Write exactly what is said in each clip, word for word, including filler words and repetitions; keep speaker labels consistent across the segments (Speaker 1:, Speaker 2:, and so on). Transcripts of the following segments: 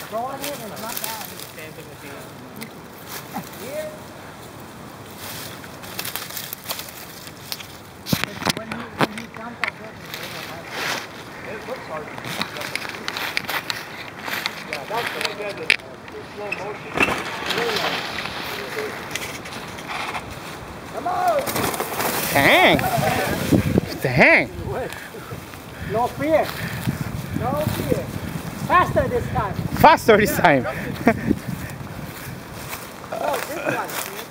Speaker 1: Go on in and knock out. Here. When you, when you jump up there,
Speaker 2: it looks hard. Yeah, that's the way the slow motion.
Speaker 1: come on!
Speaker 3: Dang! Dang!
Speaker 1: No fear. No fear. Faster this time.
Speaker 3: Faster this time.
Speaker 1: Oh, this one.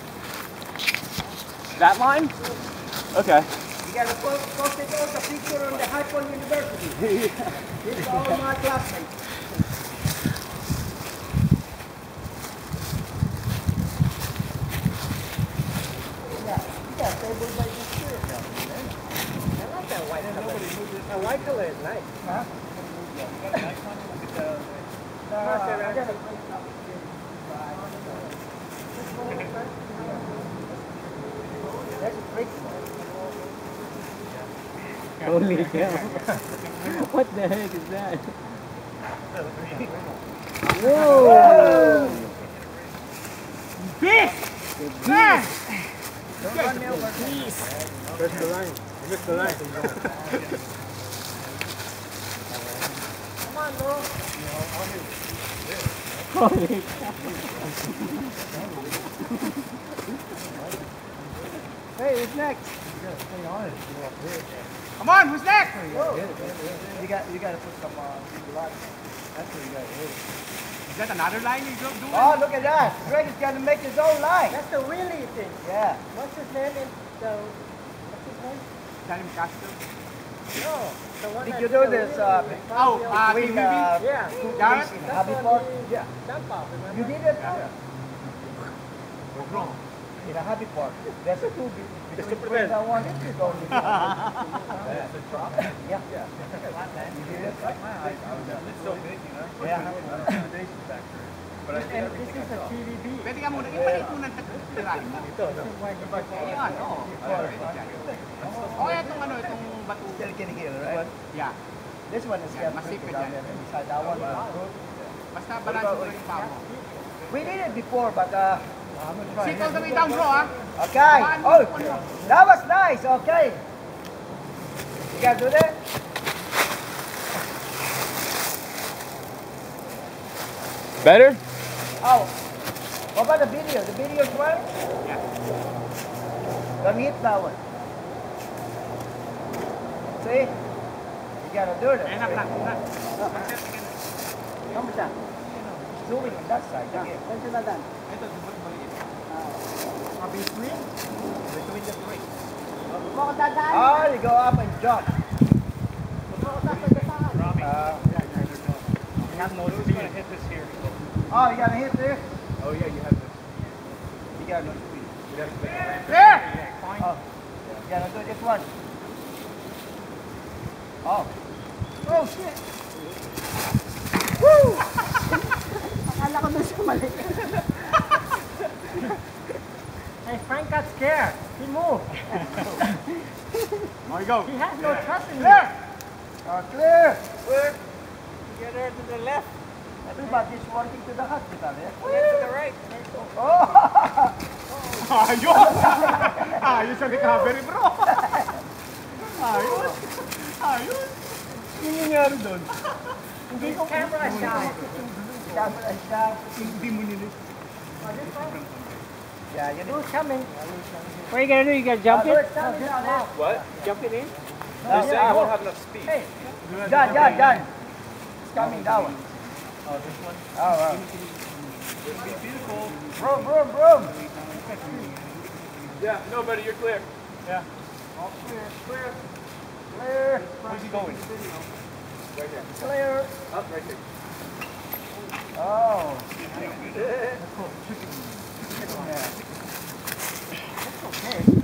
Speaker 2: That line? Okay.
Speaker 1: You gotta post, post it on the picture on the High Point University. This is all my classmates. Yeah, you got table by the spirit down there. I like that white color. The white color is nice. Huh? You got a nice one with the... No, I got a That's a great one.
Speaker 4: Holy cow. What the heck is that?
Speaker 1: Whoa! Big!
Speaker 4: Big!
Speaker 1: Don't run me over, please.
Speaker 2: Press the line. You missed the line.
Speaker 1: Come on, bro.
Speaker 4: Holy cow.
Speaker 1: Hey, who's next?
Speaker 2: Come on, who's next?
Speaker 1: You got you got to put some uh, blood. That's what you got to do.
Speaker 2: Is that another line you do?
Speaker 1: Oh, look at that! Greg is going to make his own line. That's the wheelie thing. Yeah. What's his name? In the what's his name?
Speaker 2: Danny Castro.
Speaker 1: No. The one
Speaker 2: Did
Speaker 1: that
Speaker 2: you do
Speaker 1: the
Speaker 2: this,
Speaker 1: wheelie
Speaker 2: uh,
Speaker 1: thing.
Speaker 2: oh, uh,
Speaker 1: With,
Speaker 2: T V B?
Speaker 1: uh,
Speaker 2: Yeah.
Speaker 1: two
Speaker 2: Garrett?
Speaker 1: things in Happy Park?
Speaker 2: Yeah.
Speaker 1: Jump off, remember? You did it? Yeah. In a Happy Park. There's a two between friends. I wanted to go. Yeah. Yeah. You did it?
Speaker 2: It's so big, you know?
Speaker 1: Yeah.
Speaker 2: But I
Speaker 1: And this is a T V B.
Speaker 2: Pwede ka muna, ipalit mo ng tirahin mo. Ito, ito. Ayan, oo. Oh, itong ano, itong batu.
Speaker 1: Still getting here, right?
Speaker 2: Yeah.
Speaker 1: This one is
Speaker 2: Yeah,
Speaker 1: got
Speaker 2: masipit
Speaker 1: down
Speaker 2: yan.
Speaker 1: there beside that one.
Speaker 2: Basta balance mo lang yung paa mo.
Speaker 1: We did it before, but uh,
Speaker 2: Sit all the way down, bro, ha?
Speaker 1: okay. Oh, that was nice. Okay. You guys do that?
Speaker 3: Better?
Speaker 1: Oh, what about the video? The video is running?
Speaker 2: Yeah.
Speaker 1: Let me hit that one. See? You gotta do it.
Speaker 2: Enak lang, enak.
Speaker 1: Come down. Zooming on that side. Okay. Where's the done?
Speaker 2: Ito, dubot maliit.
Speaker 1: Uh, between?
Speaker 2: Between the three.
Speaker 1: Oh, you go up and jump.
Speaker 2: Robbie.
Speaker 1: Uh,
Speaker 2: you have no speed. You're going to hit this here.
Speaker 1: oh, you gotta hit this?
Speaker 2: Oh, yeah, you have this.
Speaker 1: You gotta no speed.
Speaker 2: You have to make a ramp. There! Fine.
Speaker 1: Oh, you gotta do this one. Oh. Oh, shit. Woo! Akala ko doon siya mali. Hey, Frank got scared. He moved.
Speaker 2: There you go.
Speaker 1: He has no trust in
Speaker 2: Clear!
Speaker 1: you. Oh, clear. Clear. Get her to the left. Everybody's walking to the hospital, eh? To the right. Oh!
Speaker 2: Ayos! Ayos ang recovery, bro! Ayos! Ayos! Yung nangyari doon? Hindi ko
Speaker 1: Camera shot. Camera shot.
Speaker 2: Hindi mo nilis.
Speaker 1: Yeah, you know. coming.
Speaker 4: What are you gonna do? You gonna jump
Speaker 1: Oh,
Speaker 4: it?
Speaker 1: it's coming down there.
Speaker 2: What?
Speaker 4: Jump it in?
Speaker 1: No,
Speaker 2: They're saying
Speaker 1: yeah.
Speaker 2: you won't have enough speed.
Speaker 1: Hey, John, John, John. It's coming down.
Speaker 2: Oh, this one?
Speaker 1: Oh, wow.
Speaker 2: This would be beautiful.
Speaker 1: Broom, broom, broom.
Speaker 2: Yeah, no, buddy, you're clear. Yeah.
Speaker 1: All clear, clear, clear.
Speaker 2: Where's he going? Right there.
Speaker 1: Clear.
Speaker 2: Up, right there.
Speaker 1: Oh.
Speaker 2: Yeah.
Speaker 1: It's okay.